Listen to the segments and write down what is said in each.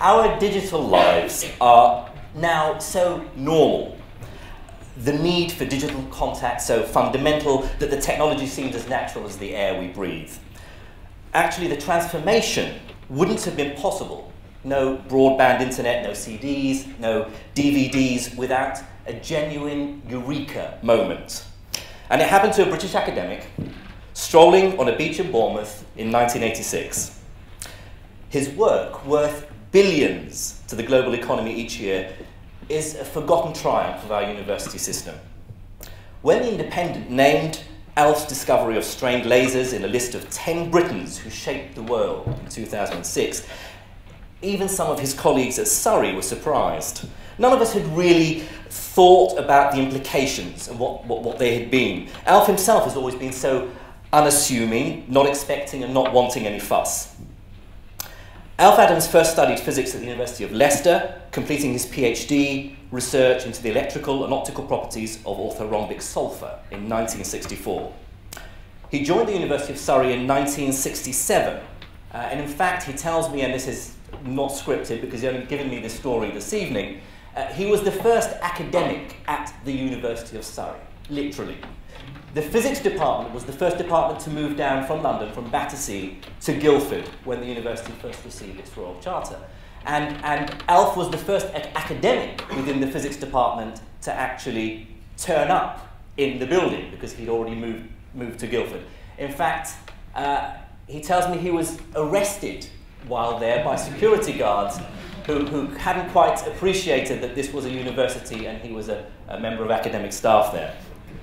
Our digital lives are now so normal, the need for digital contact so fundamental that the technology seems as natural as the air we breathe. Actually, the transformation wouldn't have been possible. No broadband internet, no CDs, no DVDs, without a genuine eureka moment. And it happened to a British academic strolling on a beach in Bournemouth in 1986. His work, worth billions to the global economy each year, is a forgotten triumph of our university system. When The Independent named Alf's discovery of strained lasers in a list of 10 Britons who shaped the world in 2006, even some of his colleagues at Surrey were surprised. None of us had really thought about the implications and what they had been. Alf himself has always been so unassuming, not expecting and not wanting any fuss. Alf Adams first studied physics at the University of Leicester, completing his PhD research into the electrical and optical properties of orthorhombic sulfur in 1964. He joined the University of Surrey in 1967, and in fact he tells me, and this is not scripted because he's only given me this story this evening, he was the first academic at the University of Surrey, literally. The physics department was the first department to move down from London, from Battersea to Guildford, when the university first received its Royal Charter. And Alf was the first academic within the physics department to actually turn up in the building, because he'd already moved to Guildford. In fact, he tells me he was arrested while there by security guards who hadn't quite appreciated that this was a university and he was a member of academic staff there.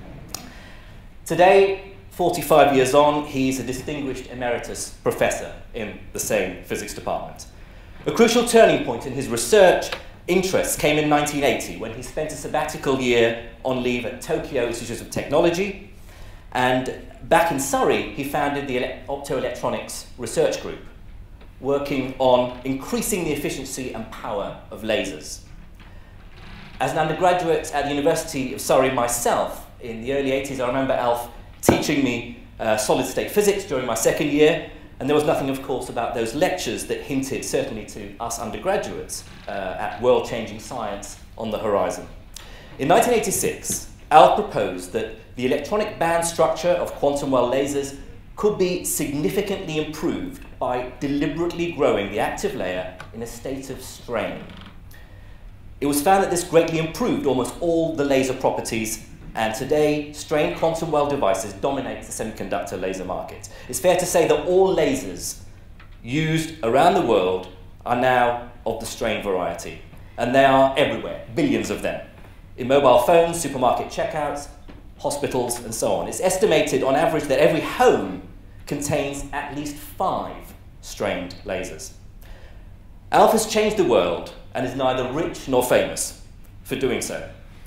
Today, 45 years on, he's a distinguished emeritus professor in the same physics department. A crucial turning point in his research interests came in 1980, when he spent a sabbatical year on leave at Tokyo Institute of Technology, and back in Surrey, he founded the Optoelectronics Research Group, working on increasing the efficiency and power of lasers. As an undergraduate at the University of Surrey myself, in the early 80s, I remember Alf teaching me solid-state physics during my second year, and there was nothing, of course, about those lectures that hinted, certainly to us undergraduates, at world-changing science on the horizon. In 1986, Alf proposed that the electronic band structure of quantum well lasers could be significantly improved by deliberately growing the active layer in a state of strain. It was found that this greatly improved almost all the laser properties, and today, strained quantum well devices dominate the semiconductor laser market. It's fair to say that all lasers used around the world are now of the strained variety, and they are everywhere, billions of them, in mobile phones, supermarket checkouts, hospitals, and so on. It's estimated on average that every home contains at least 5 strained lasers. Alf has changed the world and is neither rich nor famous for doing so.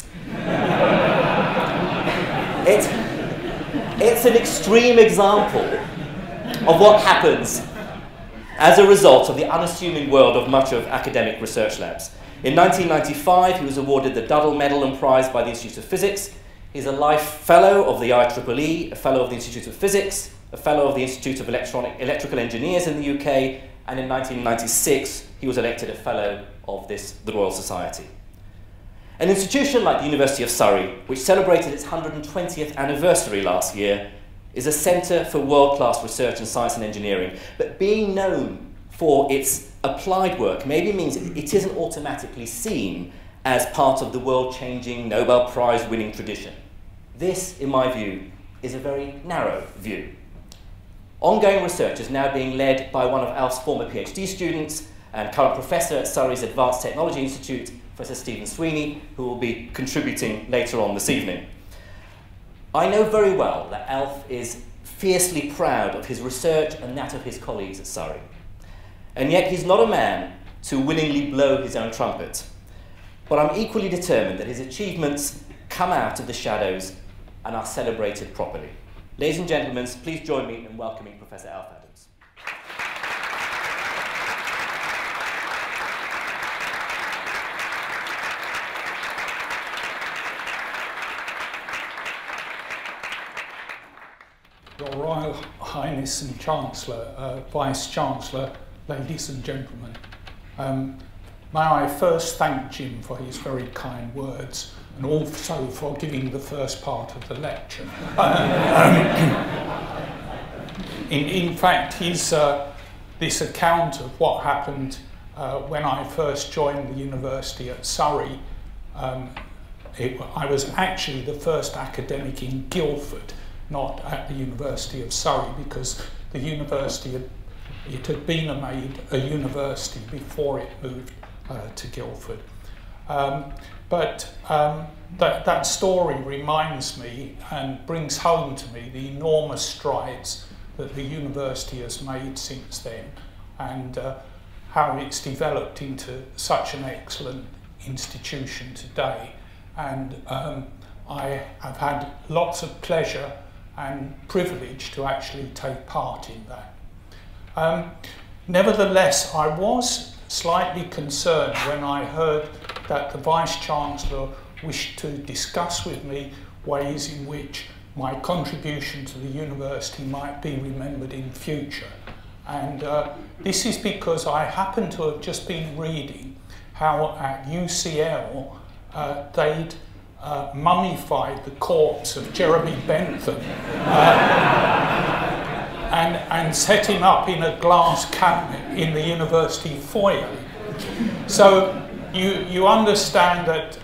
It's an extreme example of what happens as a result of the unassuming world of much of academic research labs. In 1995, he was awarded the Duddell Medal and Prize by the Institute of Physics. He's a Life Fellow of the IEEE, a Fellow of the Institute of Physics, a Fellow of the Institute of Electrical Engineers in the UK, and in 1996, he was elected a Fellow of the Royal Society. An institution like the University of Surrey, which celebrated its 120th anniversary last year, is a centre for world-class research in science and engineering. But being known for its applied work maybe means it isn't automatically seen as part of the world-changing Nobel Prize-winning tradition. This, in my view, is a very narrow view. Ongoing research is now being led by one of Alf's former PhD students and current professor at Surrey's Advanced Technology Institute, Professor Stephen Sweeney, who will be contributing later on this evening. I know very well that Alf is fiercely proud of his research and that of his colleagues at Surrey. And yet he's not a man to willingly blow his own trumpet. But I'm equally determined that his achievements come out of the shadows and are celebrated properly. Ladies and gentlemen, please join me in welcoming Professor Alf Adams. Your Royal Highness and Chancellor, Vice-Chancellor, ladies and gentlemen, May I first thank Jim for his very kind words and also for giving the first part of the lecture. In fact, this account of what happened when I first joined the University at Surrey, I was actually the first academic in Guildford, not at the University of Surrey, because the university had been made a university before it moved to Guildford. That story reminds me and brings home to me the enormous strides that the university has made since then, and how it's developed into such an excellent institution today. And I have had lots of pleasure and privilege to actually take part in that. Nevertheless, I was slightly concerned when I heard that the Vice-Chancellor wished to discuss with me ways in which my contribution to the university might be remembered in future. And this is because I happen to have just been reading how at UCL they'd mummified the corpse of Jeremy Bentham and set him up in a glass cabinet in the university foyer. So you understand that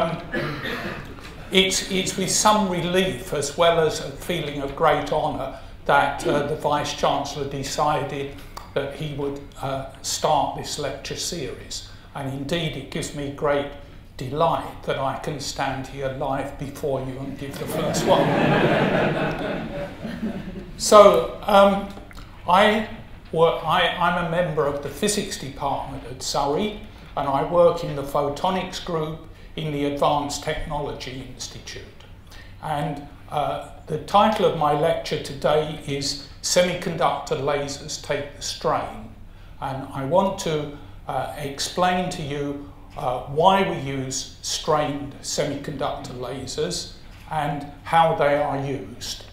it's with some relief as well as a feeling of great honour that the Vice-Chancellor decided that he would start this lecture series. And indeed it gives me great delight that I can stand here live before you and give the first one. So I'm a member of the physics department at Surrey, and I work in the photonics group in the Advanced Technology Institute. And the title of my lecture today is Semiconductor Lasers Take the Strain. And I want to explain to you why we use strained semiconductor lasers and how they are used.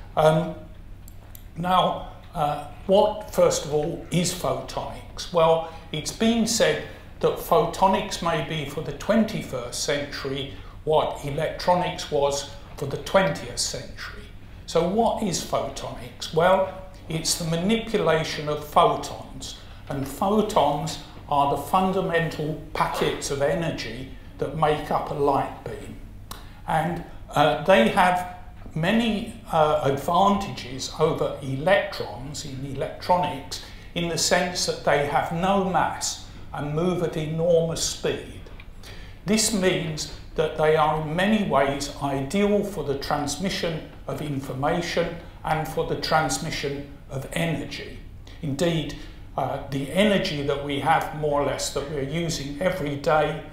Now, what, first of all, is photonics? Well, it's been said that photonics may be for the 21st century what electronics was for the 20th century. So what is photonics? Well, it's the manipulation of photons, and photons are the fundamental packets of energy that make up a light beam. And they have many advantages over electrons in electronics in the sense that they have no mass and move at enormous speed. This means that they are in many ways ideal for the transmission of information and for the transmission of energy. Indeed, the energy that we have, more or less, that we're using every day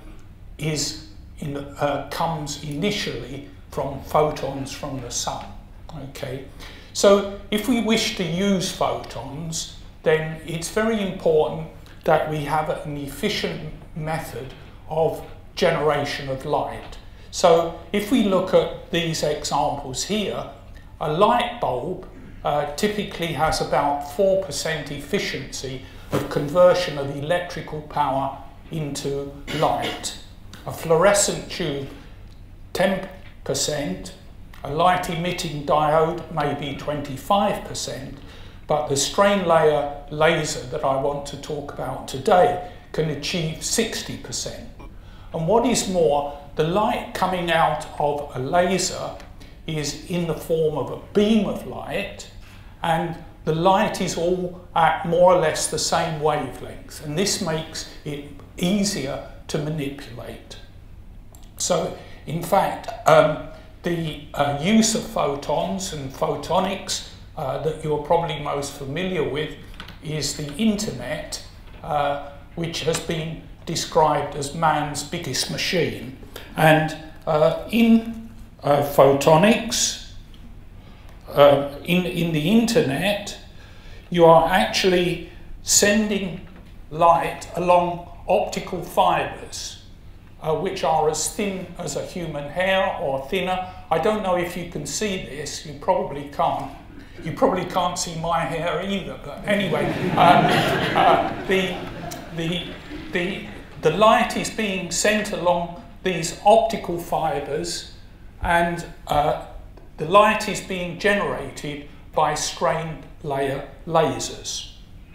comes initially from photons from the sun. Okay, so if we wish to use photons, then it's very important that we have an efficient method of generation of light. So if we look at these examples here, a light bulb typically has about 4% efficiency of conversion of electrical power into light. A fluorescent tube, 10%, a light emitting diode maybe 25%, but the strain layer laser that I want to talk about today can achieve 60%. And what is more, the light coming out of a laser is in the form of a beam of light, and the light is all at more or less the same wavelength, and this makes it easier to manipulate. So in fact, the use of photons and photonics that you're probably most familiar with is the internet, which has been described as man's biggest machine. And in photonics, in the internet, you are actually sending light along optical fibers, which are as thin as a human hair or thinner. I don't know if you can see this, you probably can't. You probably can't see my hair either, but anyway, the light is being sent along these optical fibres, and the light is being generated by strained layer lasers.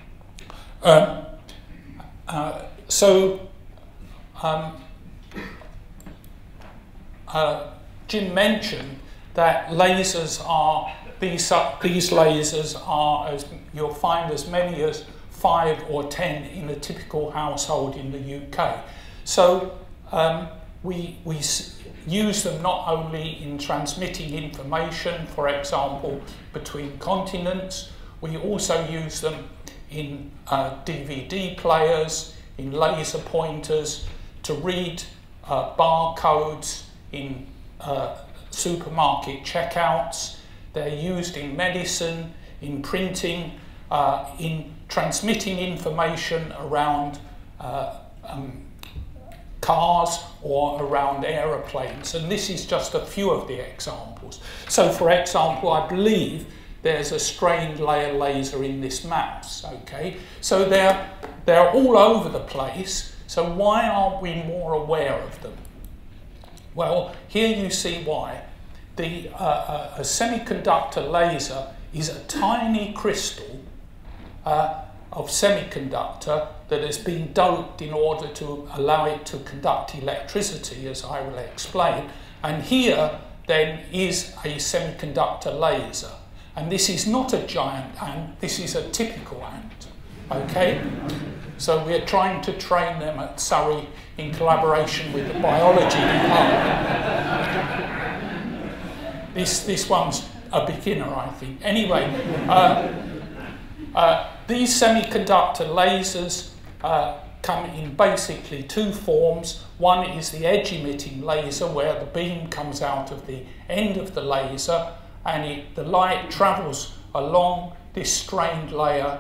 Jim mentioned that lasers are, these lasers are, as you'll find, as many as 5 or 10 in a typical household in the UK. So we use them not only in transmitting information, for example, between continents, we also use them in DVD players, in laser pointers, to read barcodes in supermarket checkouts. They're used in medicine, in printing, in transmitting information around cars or around aeroplanes, and this is just a few of the examples. So for example, I believe there's a strained layer laser in this mouse, okay? So they're all over the place, so why aren't we more aware of them? Well, here you see why. A semiconductor laser is a tiny crystal of semiconductor that has been doped in order to allow it to conduct electricity, as I will explain. And here then is a semiconductor laser. And this is not a giant ant, this is a typical ant, okay? So we're trying to train them at Surrey in collaboration with the biology department. This one's a beginner, I think. Anyway, these semiconductor lasers come in basically two forms. One is the edge-emitting laser, where the beam comes out of the end of the laser, and the light travels along this strained layer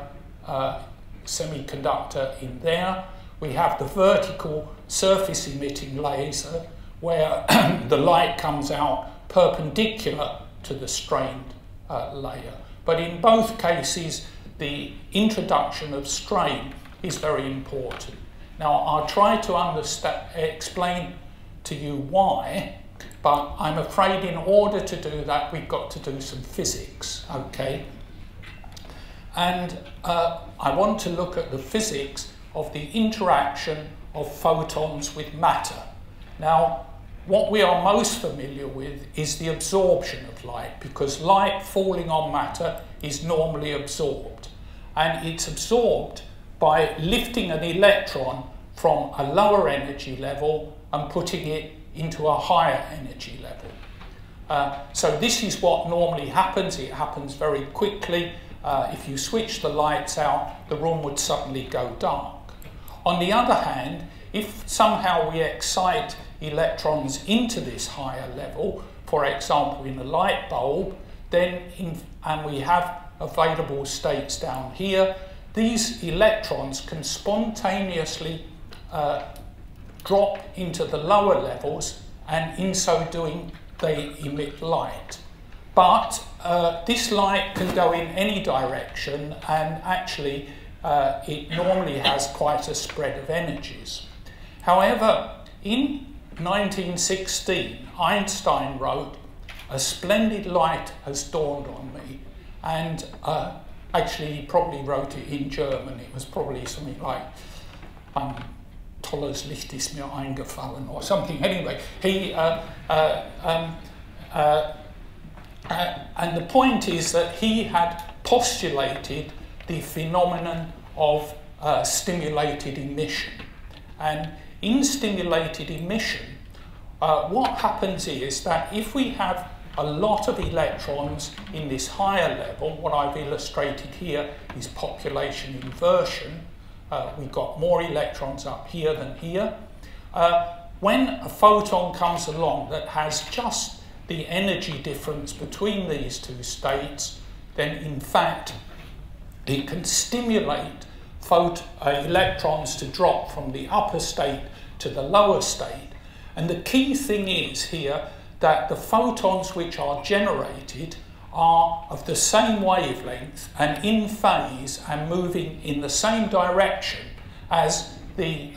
semiconductor in there. We have the vertical surface-emitting laser, where the light comes out perpendicular to the strained layer. But in both cases, the introduction of strain is very important. Now, I'll try to explain to you why, but I'm afraid in order to do that, we've got to do some physics, okay? And I want to look at the physics of the interaction of photons with matter. Now, what we are most familiar with is the absorption of light, because light falling on matter is normally absorbed. And it's absorbed by lifting an electron from a lower energy level and putting it into a higher energy level. So this is what normally happens. It happens very quickly. If you switch the lights out, the room would suddenly go dark. On the other hand, if somehow we excite electrons into this higher level, for example in a light bulb, and we have available states down here, these electrons can spontaneously drop into the lower levels, and in so doing they emit light. But this light can go in any direction, and actually it normally has quite a spread of energies. However, in 1916, Einstein wrote, "A splendid light has dawned on me," and actually he probably wrote it in German. It was probably something like "Tolles Licht ist mir eingefallen" or something. Anyway, and the point is that he had postulated the phenomenon of stimulated emission. And in stimulated emission, what happens is that if we have a lot of electrons in this higher level, what I've illustrated here is population inversion. We've got more electrons up here than here. When a photon comes along that has just the energy difference between these two states, then in fact it can stimulate electrons to drop from the upper state to the lower state. And the key thing is here that the photons which are generated are of the same wavelength and in phase and moving in the same direction as the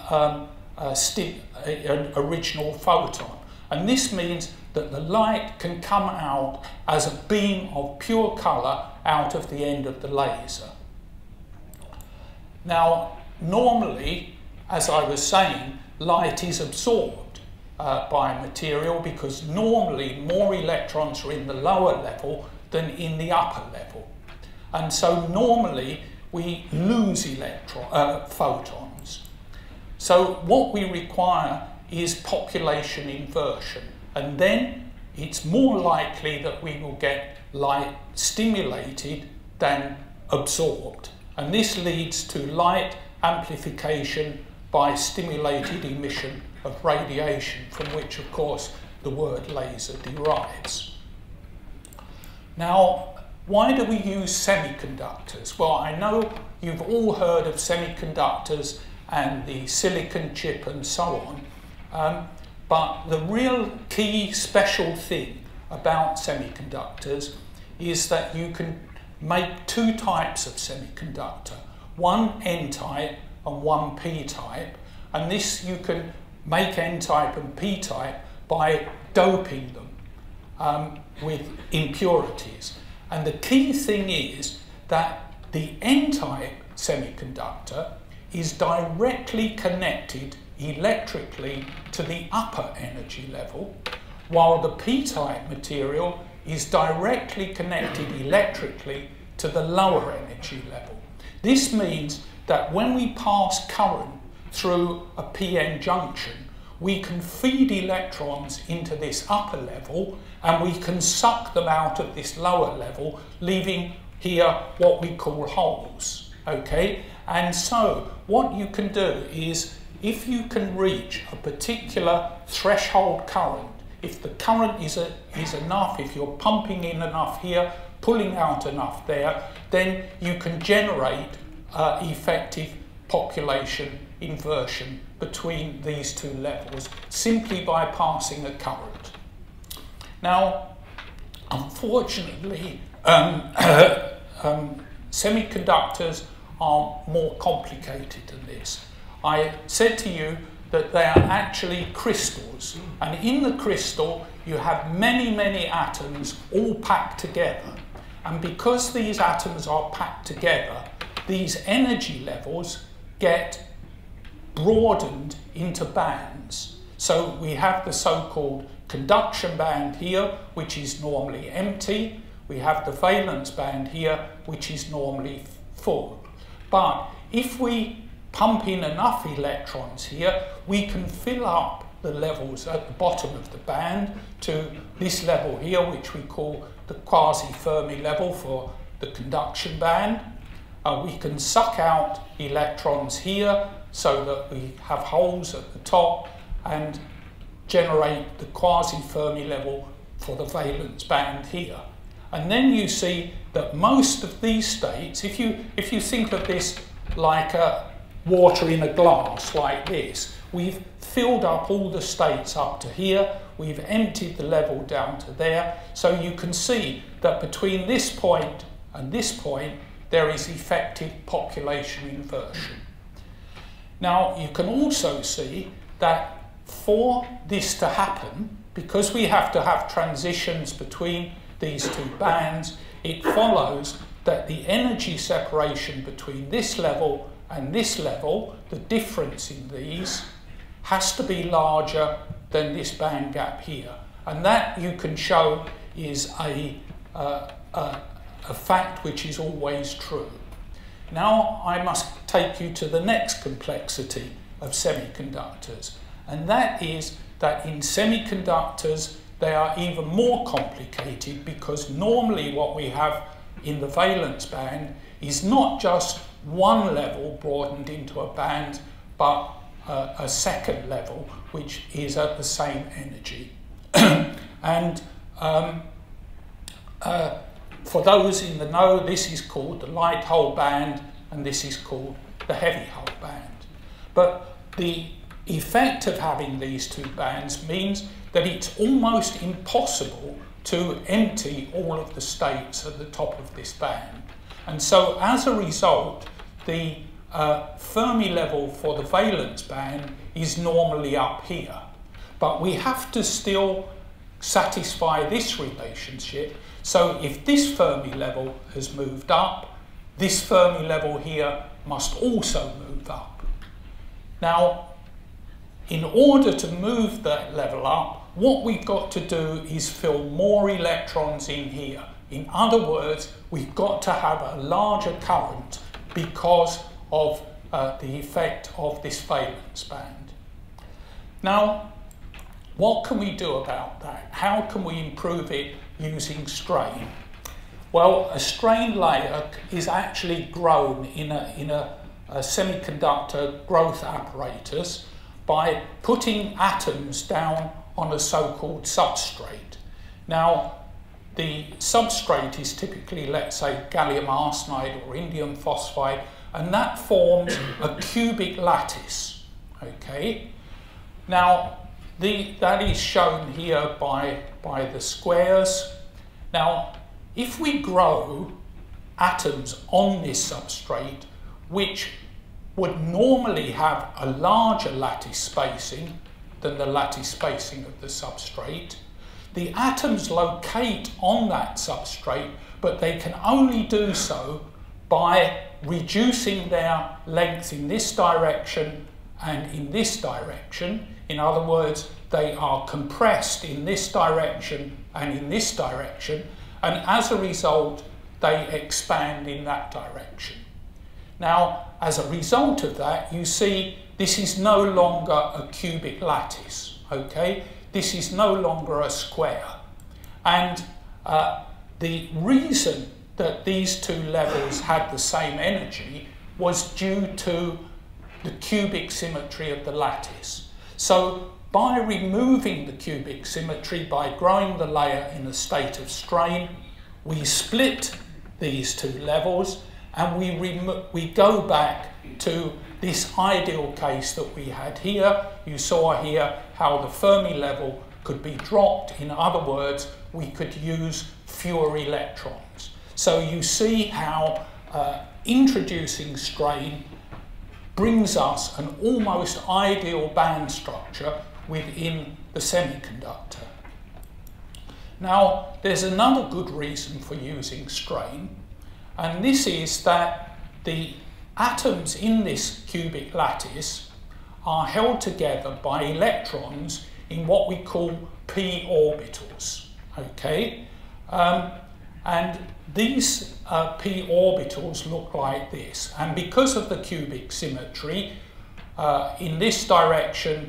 original photon. And this means that the light can come out as a beam of pure colour out of the end of the laser. Now, normally, as I was saying, light is absorbed by material because normally more electrons are in the lower level than in the upper level. And so normally we lose photons. So what we require is population inversion, and then it's more likely that we will get light stimulated than absorbed. And this leads to light amplification by stimulated emission of radiation, from which, of course, the word laser derives. Now, why do we use semiconductors? Well, I know you've all heard of semiconductors and the silicon chip and so on, but the real key special thing about semiconductors is that you can make two types of semiconductor, one N-type and one P-type, and this you can make N-type and P-type by doping them with impurities. And the key thing is that the N-type semiconductor is directly connected electrically to the upper energy level, while the P-type material is directly connected electrically to the lower energy level. This means that when we pass current through a PN junction, we can feed electrons into this upper level and we can suck them out of this lower level, leaving here what we call holes, okay? And so what you can do is, if you can reach a particular threshold current, if the current is enough, if you're pumping in enough here, pulling out enough there, then you can generate effective population inversion between these two levels simply by passing a current. Now, unfortunately, semiconductors are more complicated than this. I said to you that they are actually crystals, and in the crystal you have many, many atoms all packed together, and because these atoms are packed together, these energy levels get broadened into bands. So we have the so-called conduction band here, which is normally empty. We have the valence band here, which is normally full. But if we pump in enough electrons here, we can fill up the levels at the bottom of the band to this level here, which we call the quasi-Fermi level for the conduction band. We can suck out electrons here so that we have holes at the top and generate the quasi-Fermi level for the valence band here. And then you see that most of these states, if you think of this like water in a glass like this, we've filled up all the states up to here, we've emptied the level down to there, so you can see that between this point and this point there is effective population inversion. Now you can also see that for this to happen, because we have to have transitions between these two bands, it follows that the energy separation between this level and this level, the difference in these, has to be larger than this band gap here. And that you can show is a fact which is always true. Now I must take you to the next complexity of semiconductors, and that is that in semiconductors they are even more complicated, because normally what we have in the valence band is not just one level broadened into a band, but a second level which is at the same energy. And for those in the know, this is called the light hole band and this is called the heavy hole band. But the effect of having these two bands means that it's almost impossible to empty all of the states at the top of this band. And so as a result, the Fermi level for the valence band is normally up here. But we have to still satisfy this relationship. So if this Fermi level has moved up, this Fermi level here must also move up. Now, in order to move that level up, what we've got to do is fill more electrons in here. In other words, we've got to have a larger current because of the effect of this valence band. Now, what can we do about that? How can we improve it using strain? Well, a strain layer is actually grown in a semiconductor growth apparatus by putting atoms down on a so-called substrate. Now, the substrate is typically, let's say, gallium arsenide or indium phosphide, and that forms a cubic lattice, okay? Now, that is shown here by the squares. Now, if we grow atoms on this substrate, which would normally have a larger lattice spacing than the lattice spacing of the substrate, the atoms locate on that substrate, but they can only do so by reducing their length in this direction and in this direction. In other words, they are compressed in this direction and in this direction, and as a result, they expand in that direction. Now, as a result of that, you see this is no longer a cubic lattice, okay? This is no longer a square. And the reason that these two levels had the same energy was due to the cubic symmetry of the lattice. So by removing the cubic symmetry, by growing the layer in a state of strain, we split these two levels and we go back to this ideal case that we had here. You saw here how the Fermi level could be dropped. In other words, we could use fewer electrons. So you see how introducing strain brings us an almost ideal band structure within the semiconductor. Now, there's another good reason for using strain, and this is that the atoms in this cubic lattice are held together by electrons in what we call p orbitals, okay? And these p orbitals look like this, and because of the cubic symmetry, in this direction,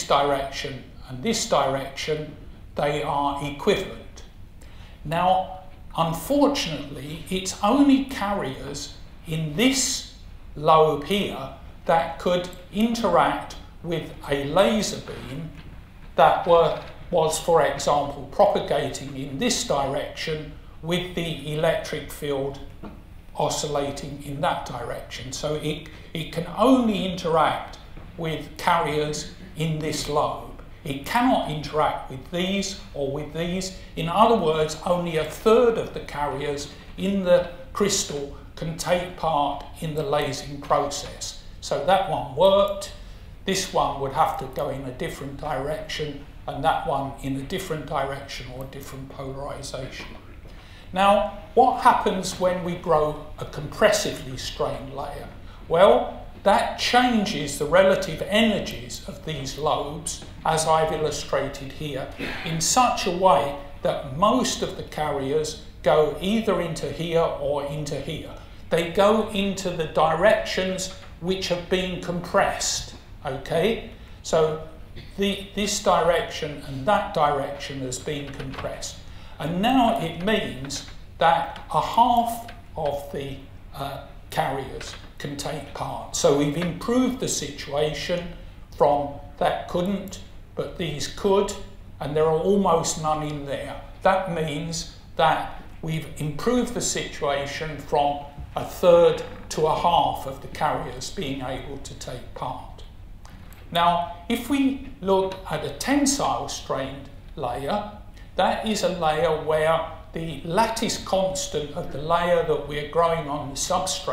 and this direction, they are equivalent. Now, unfortunately, it's only carriers in this lobe here that could interact with a laser beam that was, for example, propagating in this direction with the electric field oscillating in that direction. So it can only interact with carriers in this lobe. It cannot interact with these or with these. In other words, only a third of the carriers in the crystal can take part in the lasing process. So that one worked. This one would have to go in a different direction, and that one in a different direction or different polarization. Now, what happens when we grow a compressively strained layer? Well, that changes the relative energies of these lobes, as I've illustrated here, in such a way that most of the carriers go either into here or into here. They go into the directions which have been compressed, okay? So this direction and that direction has been compressed. And now it means that a half of the carriers can take part. So we've improved the situation from that couldn't, but these could, and there are almost none in there. That means that we've improved the situation from a third to a half of the carriers being able to take part. Now, if we look at a tensile strained layer, that is a layer where the lattice constant of the layer that we're growing on the substrate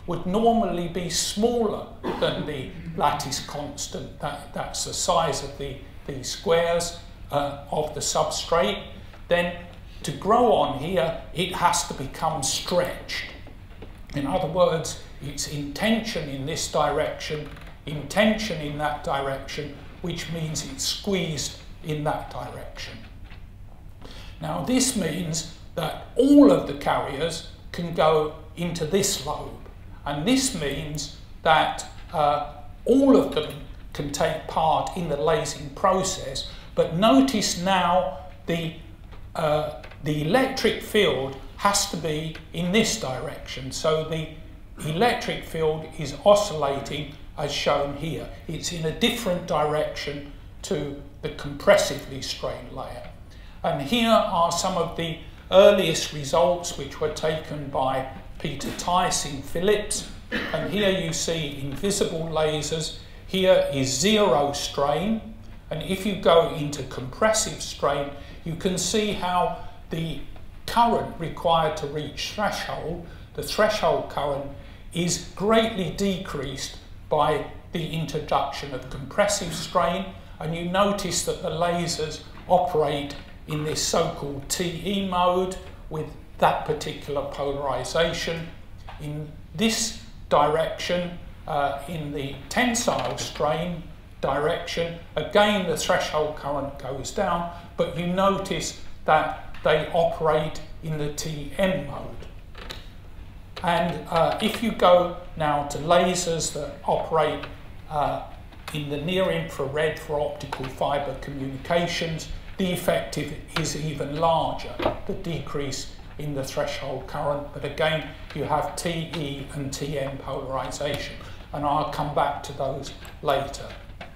would normally be smaller than the lattice constant, that's the size of the squares of the substrate, then to grow on here, it has to become stretched. In other words, it's in tension in this direction, in tension in that direction, which means it's squeezed in that direction. Now this means that all of the carriers can go into this lobe, and this means that all of them can take part in the lasing process. But notice now the electric field has to be in this direction, so the electric field is oscillating as shown here. It's in a different direction to the compressively strained layer. And here are some of the earliest results which were taken by Peter Tice in Philips. And here you see invisible lasers. Here is zero strain. And if you go into compressive strain, you can see how the current required to reach threshold, the threshold current, is greatly decreased by the introduction of compressive strain. And you notice that the lasers operate in this so-called TE mode with that particular polarization. In this direction, in the tensile strain direction, again the threshold current goes down, but you notice that they operate in the TM mode. And if you go now to lasers that operate in the near infrared for optical fiber communications, the effect is even larger, the decrease in the threshold current, but again you have TE and TM polarization, and I'll come back to those later.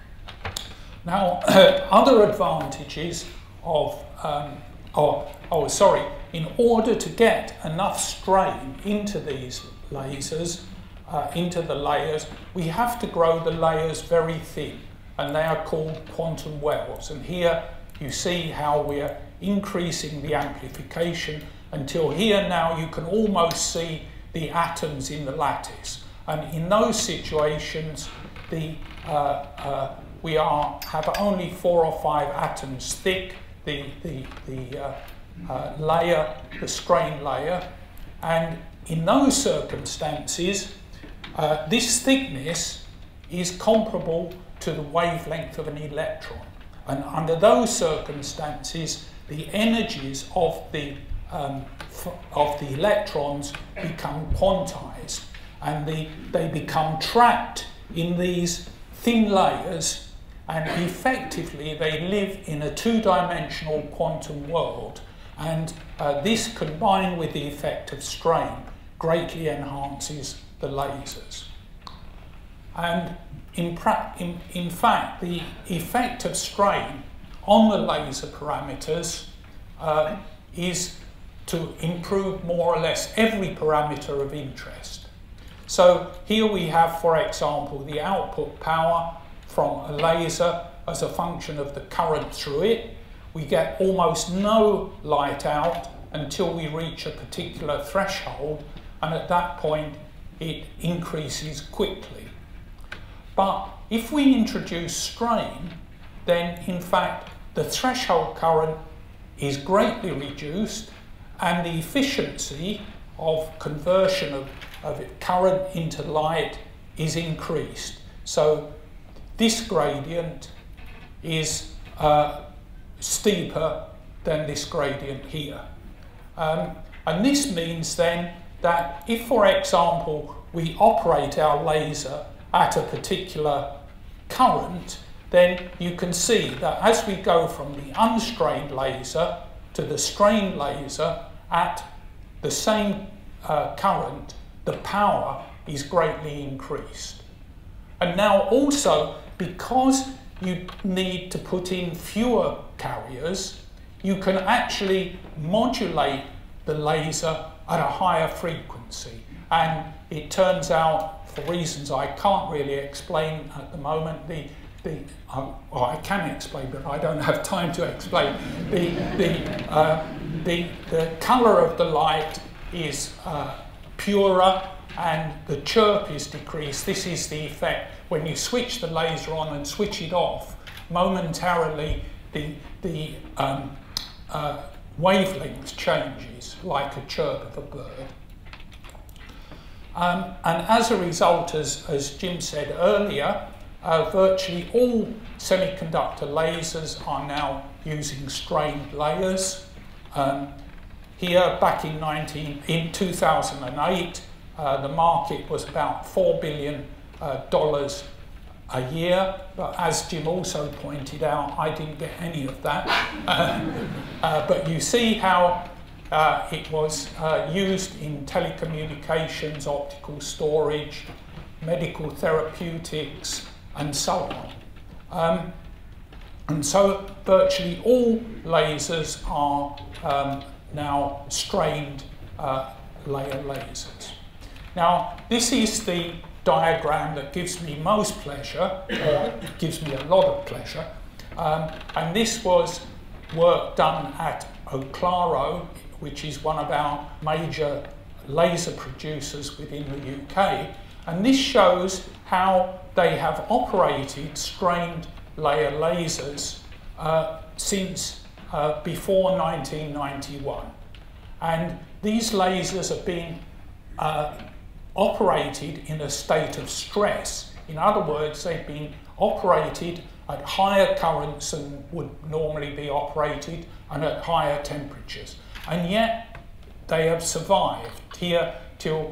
Now, other advantages of, in order to get enough strain into these lasers, into the layers, we have to grow the layers very thin, and they are called quantum wells. And here you see how we're increasing the amplification until here now you can almost see the atoms in the lattice. And in those situations, we have only 4 or 5 atoms thick, the layer, the strain layer. And in those circumstances, this thickness is comparable to the wavelength of an electron. And under those circumstances, the energies of the electrons become quantized, and they become trapped in these thin layers, and effectively they live in a two-dimensional quantum world. And this, combined with the effect of strain, greatly enhances the lasers. And in fact, the effect of strain on the laser parameters is to improve more or less every parameter of interest. So here we have, for example, the output power from a laser as a function of the current through it. We get almost no light out until we reach a particular threshold, and at that point it increases quickly. But if we introduce strain, then in fact the threshold current is greatly reduced, and the efficiency of conversion of current into light is increased. So this gradient is steeper than this gradient here. And this means then that if, for example, we operate our laser at a particular current, then you can see that as we go from the unstrained laser to the strained laser at the same current, the power is greatly increased. And now also, because you need to put in fewer carriers, you can actually modulate the laser at a higher frequency. And it turns out, for reasons I can't really explain at the moment, well, I can explain, but I don't have time to explain. The colour of the light is purer, and the chirp is decreased. This is the effect when you switch the laser on and switch it off. Momentarily, the wavelength changes like a chirp of a bird. And as a result, as Jim said earlier, virtually all semiconductor lasers are now using strained layers. Here, back in 2008, the market was about $4 billion a year, but as Jim also pointed out, I didn't get any of that. But you see how it was used in telecommunications, optical storage, medical therapeutics, and so on. And so virtually all lasers are now strained layer lasers. Now, this is the diagram that gives me most pleasure, or gives me a lot of pleasure. And this was work done at Oclaro, which is one of our major laser producers within the UK. And this shows how they have operated strained layer lasers since before 1991. And these lasers are being operated in a state of stress. In other words, they've been operated at higher currents than would normally be operated and at higher temperatures. And yet they have survived here till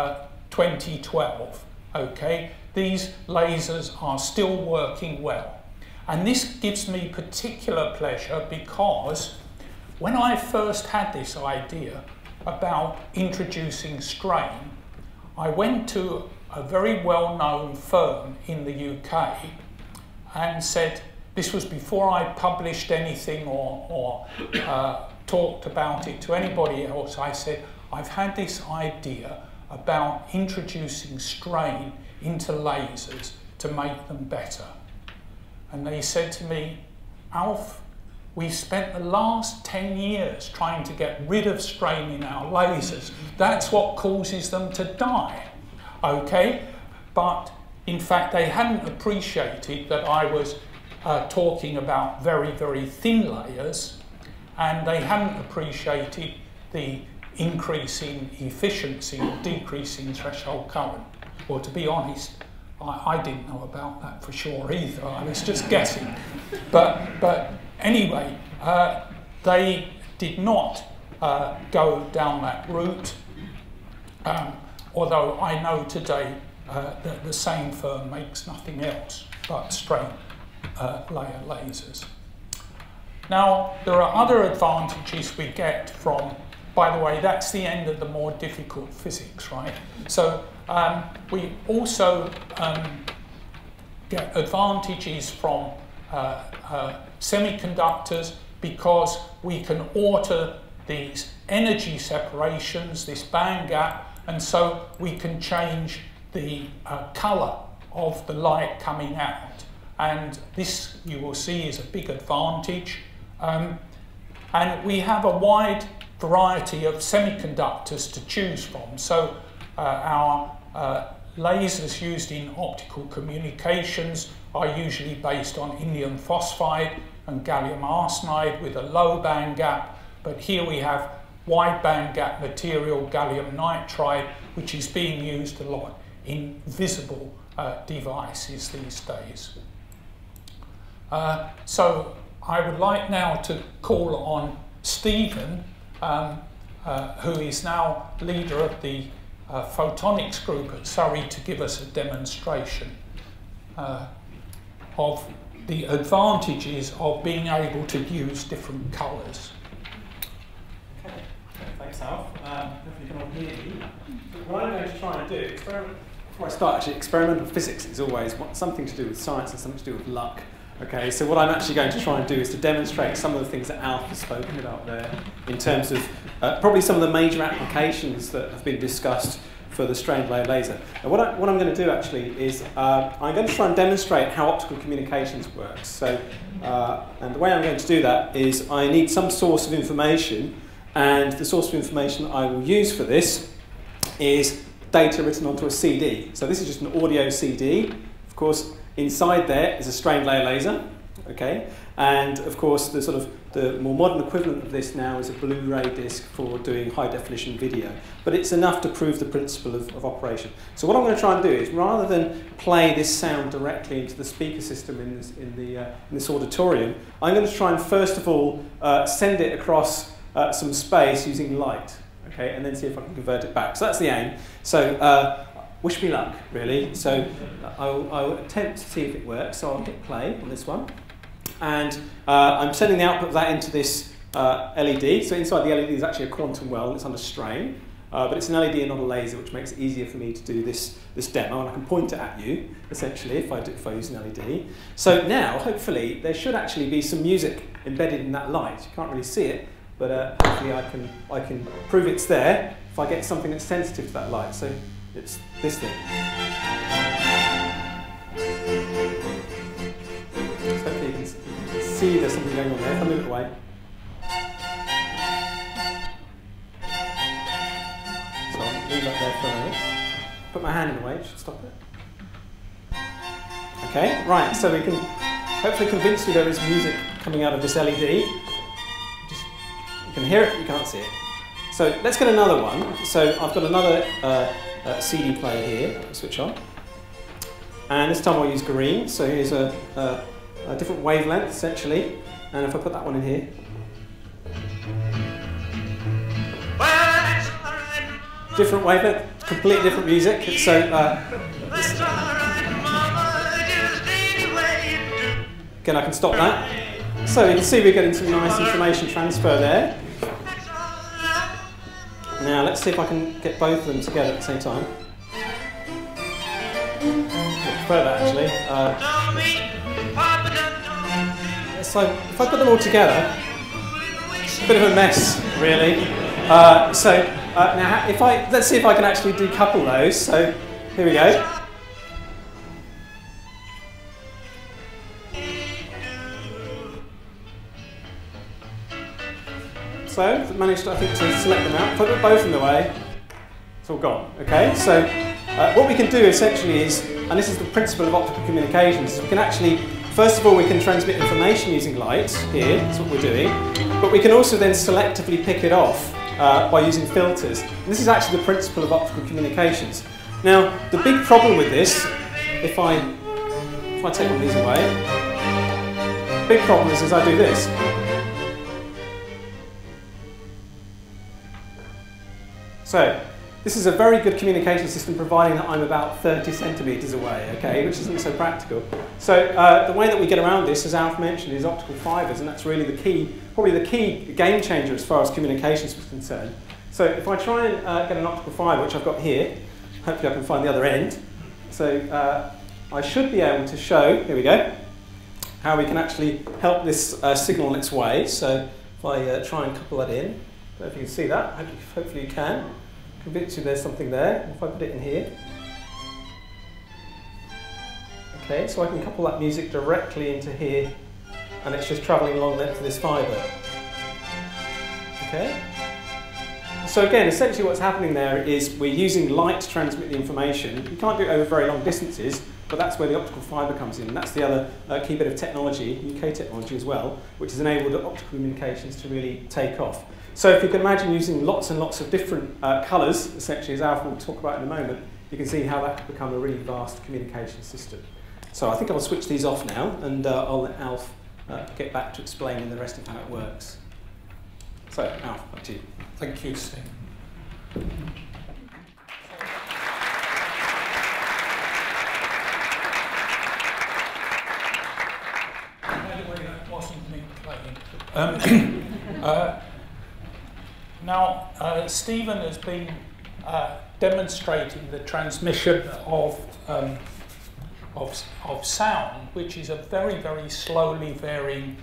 2012. Okay, these lasers are still working well. And this gives me particular pleasure because when I first had this idea about introducing strain, I went to a very well-known firm in the UK and said, this was before I published anything or talked about it to anybody else, I said, I've had this idea about introducing strain into lasers to make them better. And they said to me, Alf, we've spent the last 10 years trying to get rid of strain in our lasers. That's what causes them to die, okay? But in fact, they hadn't appreciated that I was talking about very, very thin layers, and they hadn't appreciated the increase in efficiency or decrease in threshold current. Well, to be honest, I didn't know about that for sure either. I was just guessing. But anyway, they did not go down that route, although I know today that the same firm makes nothing else but strain layer lasers. Now, there are other advantages we get from, by the way, that's the end of the more difficult physics, right? So we also get advantages from semiconductors because we can alter these energy separations, this band gap, and so we can change the colour of the light coming out. And this, you will see, is a big advantage. And we have a wide variety of semiconductors to choose from. So our lasers used in optical communications are usually based on indium phosphide and gallium arsenide with a low band gap. But here we have wide band gap material, gallium nitride, which is being used a lot in visible devices these days. So I would like now to call on Stephen, who is now leader of the photonics group at Surrey, to give us a demonstration of the advantages of being able to use different colours. Okay, thanks Alf. Hopefully you can all hear me. What I'm going to try and do, before I start actually, experimental physics is always something to do with science and something to do with luck. Okay, so what I'm actually going to try and do is to demonstrate some of the things that Alf has spoken about there in terms of probably some of the major applications that have been discussed for the strained layer laser. And what I'm going to do actually is I'm going to try and demonstrate how optical communications works. So, and the way I'm going to do that is I need some source of information, and the source of information I will use for this is data written onto a CD. So this is just an audio CD. Of course, inside there is a strained layer laser. Okay, and of course the more modern equivalent of this now is a Blu-ray disc for doing high definition video, but it's enough to prove the principle of operation. So what I'm going to try and do is, rather than play this sound directly into the speaker system in this auditorium, I'm going to try and first of all send it across some space using light, okay, and then see if I can convert it back. So that's the aim. So wish me luck, really. So I'll attempt to see if it works. So I'll hit play on this one. And I'm sending the output of that into this LED. So inside the LED is actually a quantum well, and it's under strain. But it's an LED and not a laser, which makes it easier for me to do this demo. And I can point it at you, essentially, if I use an LED. So now, hopefully, there should actually be some music embedded in that light. You can't really see it, but hopefully I can prove it's there if I get something that's sensitive to that light. So it's this thing. So hopefully you can see there's something going on there. If I move it away. So I'll leave that there for a minute. Put my hand in the way, it should stop it. Okay, right, so we can hopefully convince you there is music coming out of this LED. You can hear it, but you can't see it. So let's get another one. So I've got another CD player here, I'll switch on. And this time I'll use green. So here's a different wavelength, essentially. And if I put that one in here. Different wavelength, completely different music. So again, I can stop that. So you can see we're getting some nice information transfer there. Now let's see if I can get both of them together at the same time. I prefer that actually. So if I put them all together, it's a bit of a mess, really. Now let's see if I can actually decouple those. So here we go. So I've managed, I think, to select them out. If I put both in the way, it's all gone. Okay. So what we can do essentially is, and this is the principle of optical communications, is we can actually, first of all, we can transmit information using light here. That's what we're doing. But we can also then selectively pick it off by using filters. And this is actually the principle of optical communications. Now, the big problem with this, if I take one of these away, the big problem is as I do this. So, this is a very good communication system, providing that I'm about 30 centimetres away, okay, which isn't so practical. So the way that we get around this, as Alf mentioned, is optical fibres, and that's really the key, probably the key game changer as far as communications is concerned. So if I try and get an optical fibre, which I've got here, hopefully I can find the other end. So I should be able to show, here we go, how we can actually help this signal on its way. So if I try and couple that in, I don't know if you can see that, hopefully you can. Convince you there's something there. If I put it in here. Okay, so I can couple that music directly into here, and it's just travelling along the length of this fibre. Okay? So again, essentially what's happening there is we're using light to transmit the information. You can't do it over very long distances, but that's where the optical fibre comes in. And that's the other key bit of technology, UK technology as well, which has enabled optical communications to really take off. So if you can imagine using lots and lots of different colours, essentially, as Alf will talk about in a moment, you can see how that could become a really vast communication system. So I think I'll switch these off now, and I'll let Alf get back to explaining the rest of how it works. So, Alf, back to you. Thank you, Steve. By the way, that wasn't me playing. Now, Stephen has been demonstrating the transmission of sound, which is a very, very slowly varying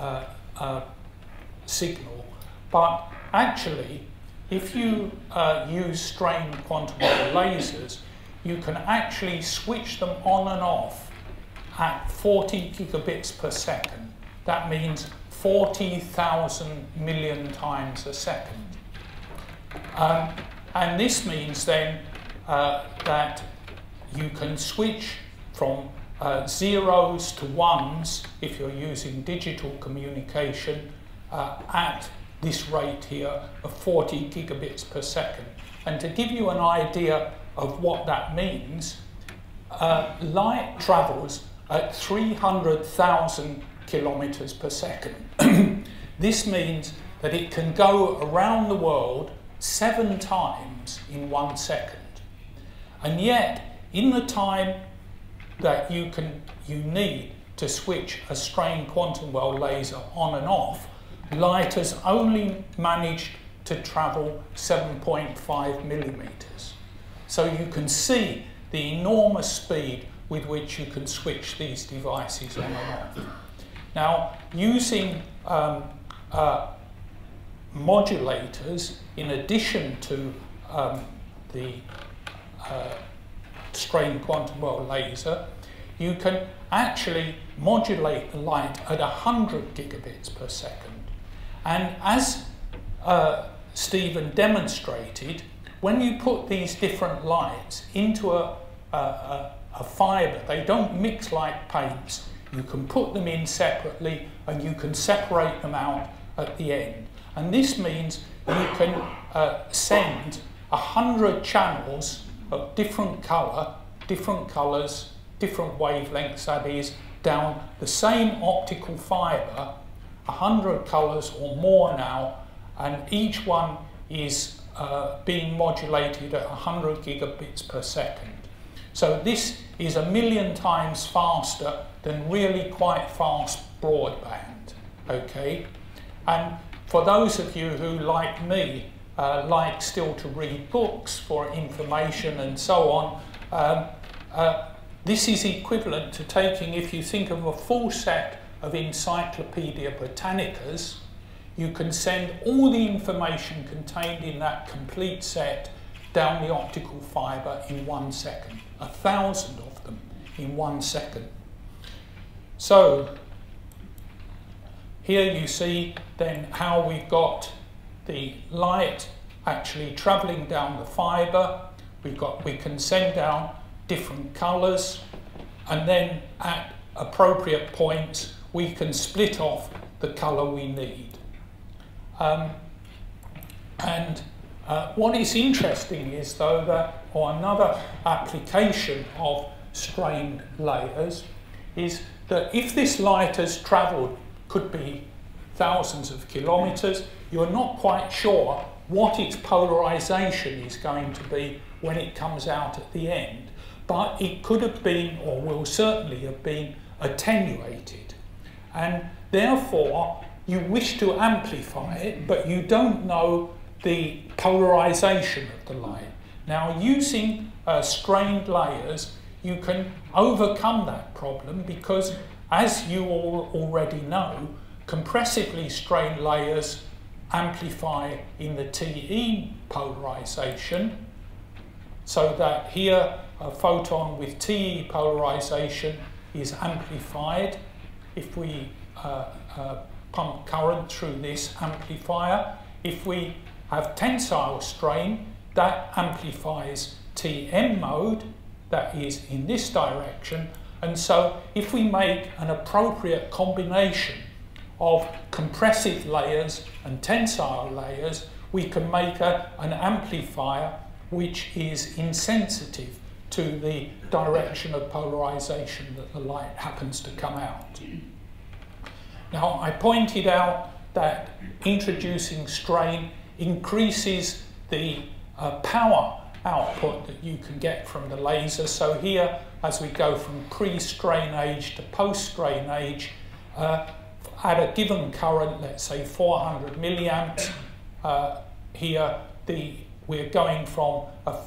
signal. But actually, if you use strained quantum lasers, you can actually switch them on and off at 40 gigabits per second. That means 40,000 million times a second. And this means then that you can switch from zeros to ones if you're using digital communication at this rate here of 40 gigabits per second. And to give you an idea of what that means, light travels at 300,000 kilometers per second. This means that it can go around the world 7 times in 1 second. And yet, in the time that you need to switch a strained quantum well laser on and off, light has only managed to travel 7.5 millimeters. So you can see the enormous speed with which you can switch these devices on and off. Now, using modulators, in addition to the strained quantum well laser, you can actually modulate the light at 100 gigabits per second. And as Stephen demonstrated, when you put these different lights into a fibre, they don't mix like paints. You can put them in separately and you can separate them out at the end. And this means you can send 100 channels of different colour, different colours, different wavelengths, that is, down the same optical fibre, 100 colours or more now, and each one is being modulated at 100 gigabits per second. So this is 1,000,000 times faster than really quite fast broadband, okay? And for those of you who, like me, like still to read books for information and so on, this is equivalent to taking, if you think of a full set of Encyclopedia Britannicas, you can send all the information contained in that complete set down the optical fibre in 1 second. 1,000 of them in 1 second. So here you see then how we've got the light actually travelling down the fibre. We can send down different colours, and then at appropriate points we can split off the colour we need. What is interesting is, though, that, or another application of strained layers, is that if this light has travelled, could be thousands of kilometres, you're not quite sure what its polarisation is going to be when it comes out at the end. But it could have been, or will certainly have been, attenuated. And therefore, you wish to amplify it, but you don't know the polarisation of the light. Now, using strained layers, you can overcome that problem because, as you all already know, compressively strained layers amplify in the TE polarisation, so that here a photon with TE polarisation is amplified if we pump current through this amplifier. If we have tensile strain, that amplifies TM mode, that is in this direction. And so if we make an appropriate combination of compressive layers and tensile layers, we can make an amplifier which is insensitive to the direction of polarisation that the light happens to come out. Now, I pointed out that introducing strain increases the power output that you can get from the laser. So here, as we go from pre-strain age to post-strain age, at a given current, let's say 400 milliamps, here we're going from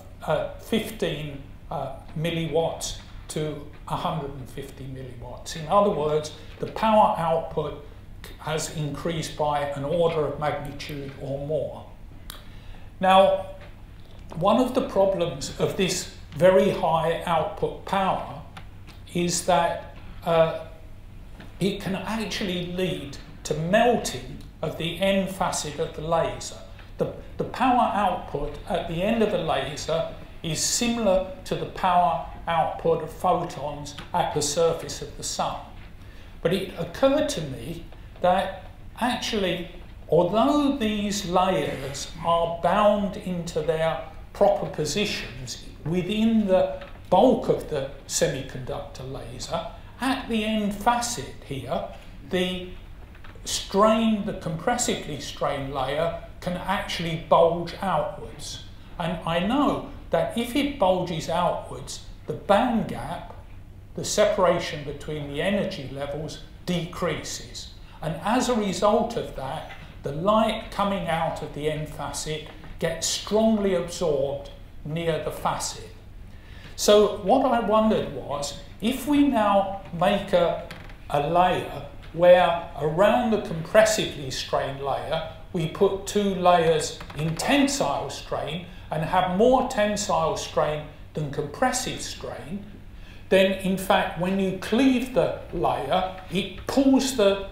15 milliwatts to 150 milliwatts. In other words, the power output has increased by an order of magnitude or more. Now, one of the problems of this very high output power is that it can actually lead to melting of the end facet of the laser. The power output at the end of the laser is similar to the power output of photons at the surface of the sun. But it occurred to me that actually, although these layers are bound into their proper positions within the bulk of the semiconductor laser, at the end facet here, the compressively strained layer can actually bulge outwards. And I know that if it bulges outwards, the band gap, the separation between the energy levels, decreases. And as a result of that, the light coming out of the end facet gets strongly absorbed near the facet. So what I wondered was, if we now make a layer where around the compressively strained layer we put two layers in tensile strain and have more tensile strain than compressive strain, then in fact when you cleave the layer, it pulls the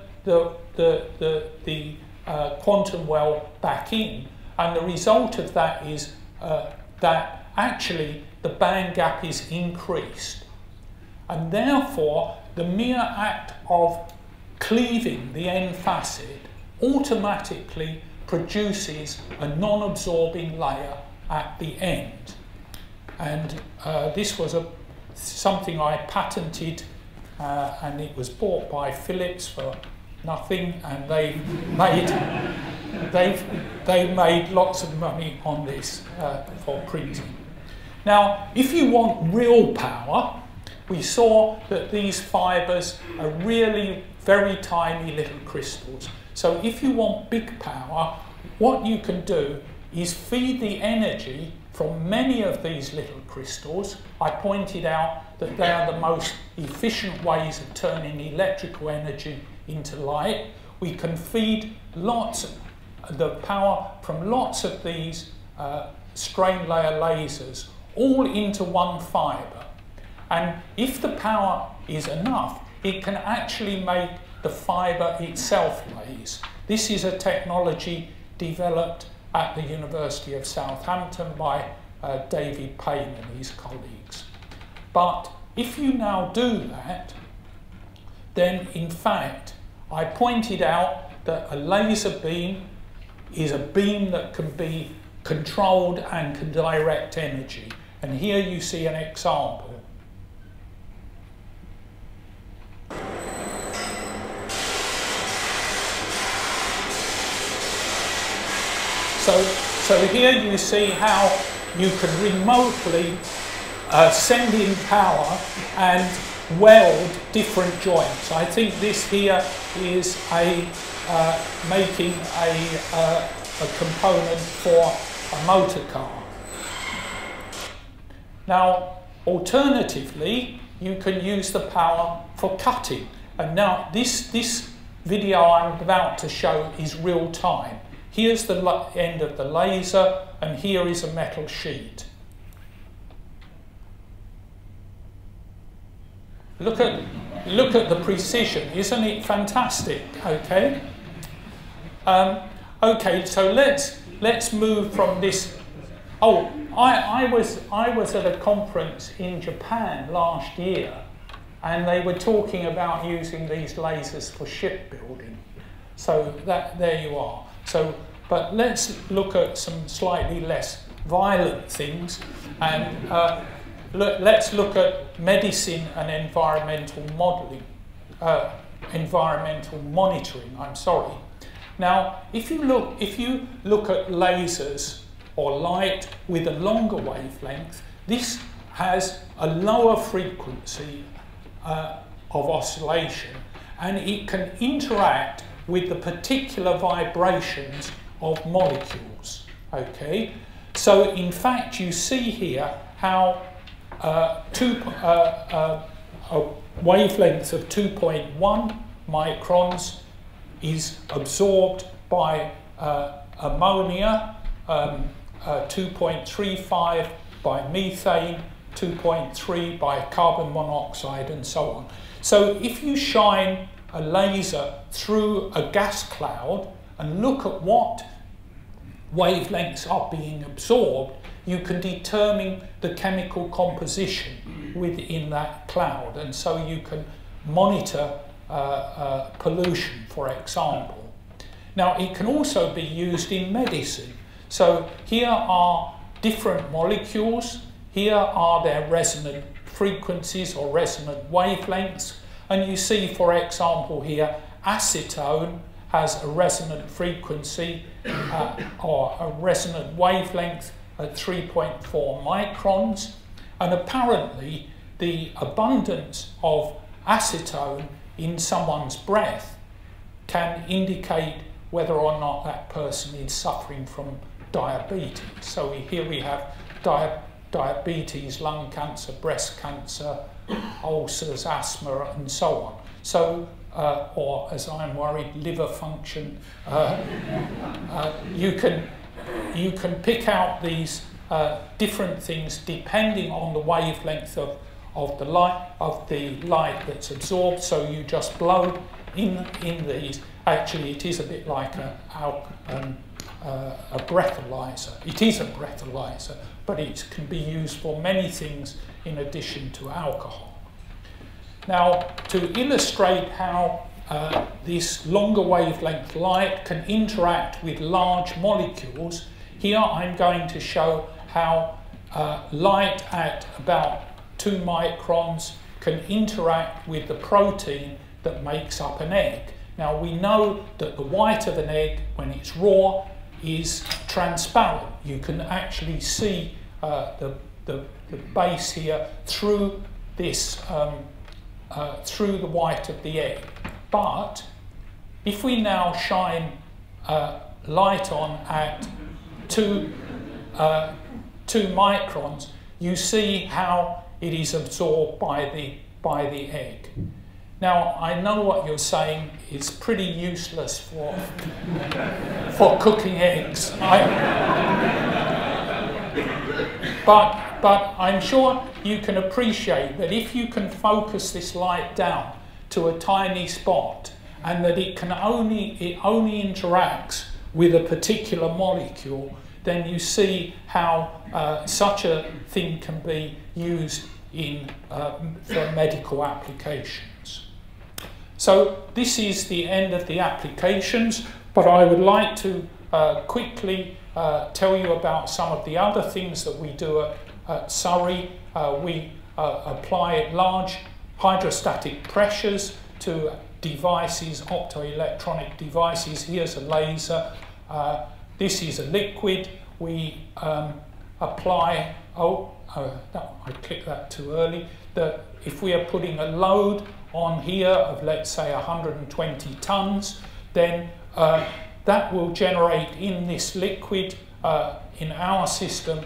quantum well back in, and the result of that is that actually the band gap is increased, and therefore the mere act of cleaving the end facet automatically produces a non-absorbing layer at the end. And this was something I patented, and it was bought by Philips for nothing, and they made lots of money on this for printing. Now, if you want real power, we saw that these fibres are really very tiny little crystals. So if you want big power, what you can do is feed the energy from many of these little crystals. I pointed out that they are the most efficient ways of turning electrical energy into light. We can feed lots of the power from lots of these strain layer lasers all into one fibre. And if the power is enough, it can actually make the fibre itself laze. This is a technology developed at the University of Southampton by David Payne and his colleagues. But if you now do that, then in fact, I pointed out that a laser beam is a beam that can be controlled and can direct energy. And here you see an example. So here you see how you can remotely send in power and weld different joints. I think this here is making a component for a motor car. Now, alternatively, you can use the power for cutting. And now this video I'm about to show is real time. Here's the end of the laser, and here is a metal sheet. Look at the precision, isn't it fantastic? Okay. Okay, so let's move from this. Oh, I was at a conference in Japan last year, and they were talking about using these lasers for shipbuilding. So there you are. So, but let's look at some slightly less violent things, and let's look at medicine and environmental modelling, environmental monitoring. I'm sorry. Now, if you look at lasers or light with a longer wavelength, this has a lower frequency of oscillation, and it can interact with the particular vibrations of molecules. Okay, so in fact you see here how a wavelength of 2.1 microns is absorbed by ammonia, 2.35 by methane, 2.3 by carbon monoxide, and so on. So if you shine a laser through a gas cloud and look at what wavelengths are being absorbed, you can determine the chemical composition within that cloud, and so you can monitor pollution, for example. Now, it can also be used in medicine. So here are different molecules. Here are their resonant frequencies or resonant wavelengths. And you see, for example, here, acetone has a resonant frequency or a resonant wavelength at 3.4 microns. And apparently, the abundance of acetone in someone's breath can indicate whether or not that person is suffering from diabetes. So here we have diabetes, lung cancer, breast cancer, ulcers, asthma, and so on. So, or as I'm worried, liver function. You can pick out these different things depending on the wavelength of the light that's absorbed. So you just blow in these. Actually, it is a bit like a breathalyzer. It is a breathalyzer, but it can be used for many things in addition to alcohol. Now, to illustrate how this longer wavelength light can interact with large molecules, here I'm going to show how light at about 2 microns can interact with the protein that makes up an egg. Now, we know that the white of an egg, when it's raw, is transparent. You can actually see the base here through this, through the white of the egg. But if we now shine light on at 2 microns, you see how it is absorbed by the egg. Now, I know what you're saying is pretty useless for cooking eggs. But I'm sure you can appreciate that if you can focus this light down to a tiny spot, and that it only interacts with a particular molecule, then you see how such a thing can be used for medical applications. So this is the end of the applications, but I would like to quickly tell you about some of the other things that we do at Surrey. We apply large hydrostatic pressures to devices, optoelectronic devices. Here's a laser. This is a liquid. We apply, I clicked that too early, that if we are putting a load on here of, let's say, 120 tons, then that will generate in this liquid, in our system,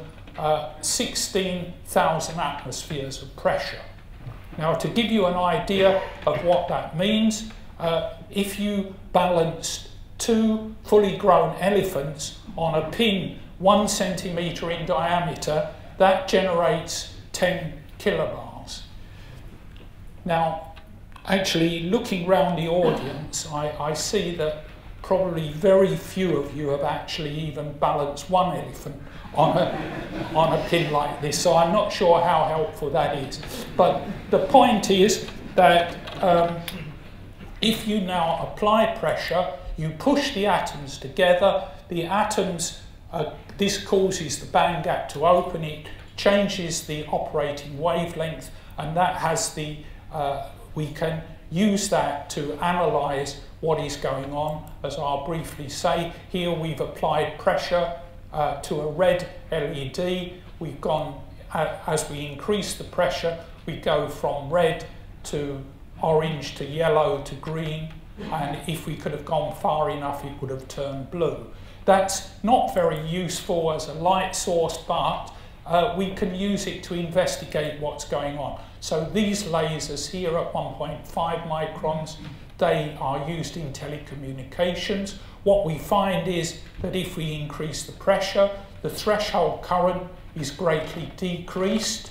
16,000 atmospheres of pressure. Now, to give you an idea of what that means, if you balanced 2 fully grown elephants on a pin 1 centimetre in diameter, that generates 10 kilobars. Now, actually, looking round the audience, I see that probably very few of you have actually even balanced 1 elephant on a pin like this, so I'm not sure how helpful that is. But the point is that if you now apply pressure, you push the atoms together, the atoms, this causes the band gap to open, it changes the operating wavelength, and that has the, we can use that to analyse what is going on. As I'll briefly say, here we've applied pressure to a red LED. We've gone, as we increase the pressure, we go from red to orange to yellow to green, and if we could have gone far enough, it would have turned blue. That's not very useful as a light source, but we can use it to investigate what's going on. So these lasers here at 1.5 microns, they are used in telecommunications. What we find is that if we increase the pressure, the threshold current is greatly decreased,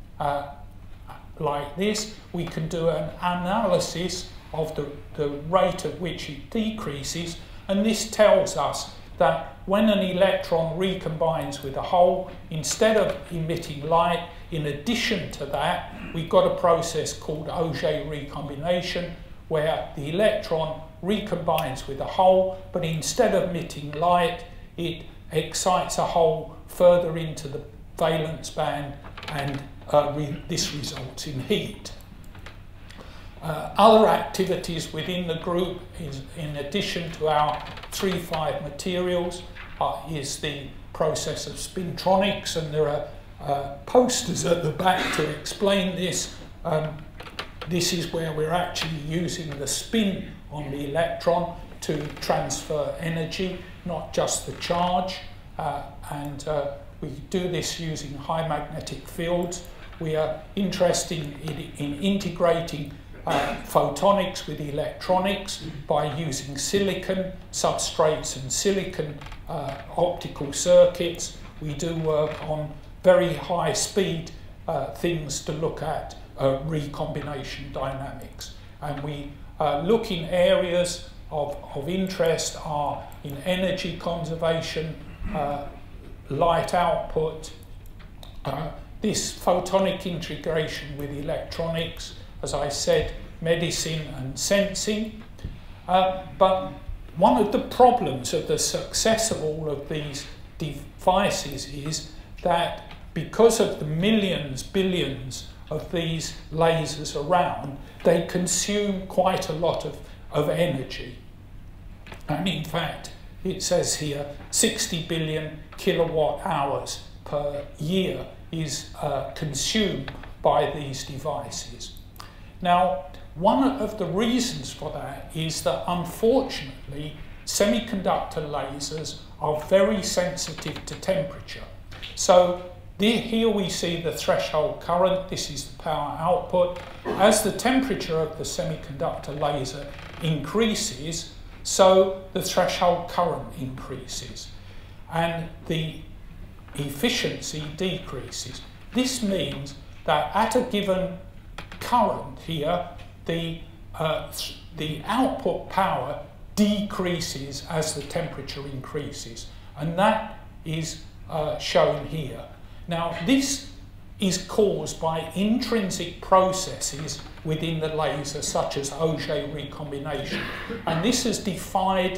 like this. We can do an analysis of the rate at which it decreases, and this tells us that when an electron recombines with a hole, instead of emitting light, in addition to that, we've got a process called Auger recombination, where the electron recombines with a hole, but instead of emitting light, it excites a hole further into the valence band, and this results in heat. Other activities within the group, is, in addition to our 3,5 materials, is the process of spintronics, and there are posters at the back to explain this. This is where we're actually using the spin on the electron to transfer energy, not just the charge, and we do this using high magnetic fields. We are interested in integrating photonics with electronics by using silicon substrates and silicon optical circuits. We do work on very high speed things to look at recombination dynamics, and we look in areas of interest are in energy conservation, light output, this photonic integration with electronics, as I said, medicine and sensing. But one of the problems of the success of all of these devices is that because of the millions, billions of these lasers around, they consume quite a lot of energy. And in fact, it says here 60 billion kilowatt hours per year is consumed by these devices. Now, one of the reasons for that is that unfortunately semiconductor lasers are very sensitive to temperature. So here we see the threshold current, this is the power output. As the temperature of the semiconductor laser increases, so the threshold current increases and the efficiency decreases. This means that at a given current here, the output power decreases as the temperature increases, and that is shown here. Now, this is caused by intrinsic processes within the laser, such as Auger recombination, and this has defied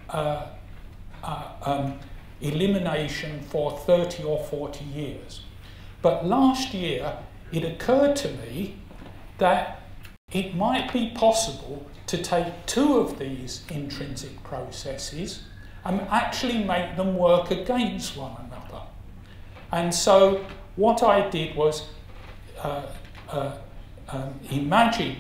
elimination for 30 or 40 years. But last year, it occurred to me that it might be possible to take two of these intrinsic processes and actually make them work against one another. And so what I did was imagine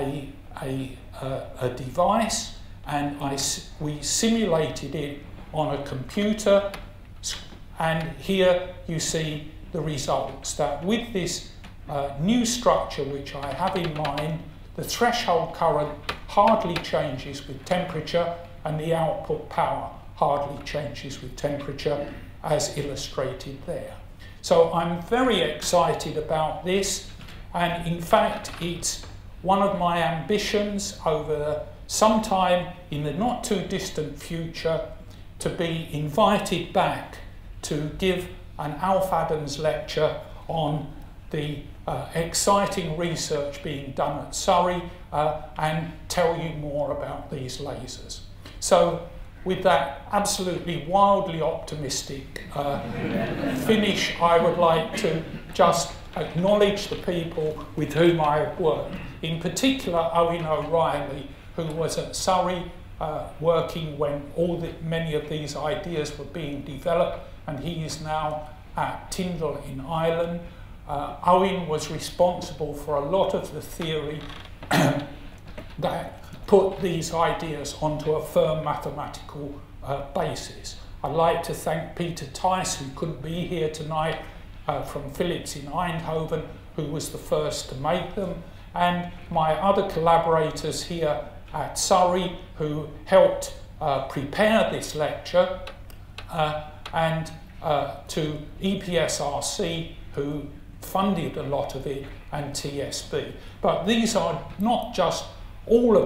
a device, and we simulated it on a computer, and here you see the results, that with this new structure which I have in mind, the threshold current hardly changes with temperature and the output power hardly changes with temperature, as illustrated there. So I'm very excited about this, and in fact it's one of my ambitions over some time in the not too distant future to be invited back to give an Alf Adams lecture on the exciting research being done at Surrey and tell you more about these lasers. So with that absolutely wildly optimistic finish, I would like to just acknowledge the people with whom I have worked. In particular, Owen O'Reilly, who was at Surrey working when many of these ideas were being developed, and he is now at Tyndall in Ireland. Owen was responsible for a lot of the theory that put these ideas onto a firm mathematical basis. I'd like to thank Peter Tice, who couldn't be here tonight, from Philips in Eindhoven, who was the first to make them, and my other collaborators here at Surrey, who helped prepare this lecture, and to EPSRC, who funded a lot of it, and TSB. But these are not just all of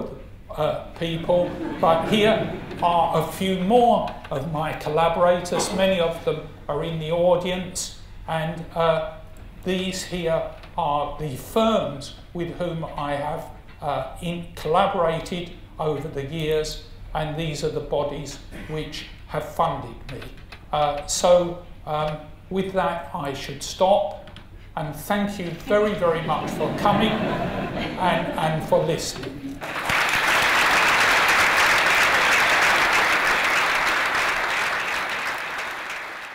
people, but here are a few more of my collaborators. Many of them are in the audience, and these here are the firms with whom I have collaborated over the years, and these are the bodies which have funded me. With that, I should stop, and thank you very, very much for coming and for listening.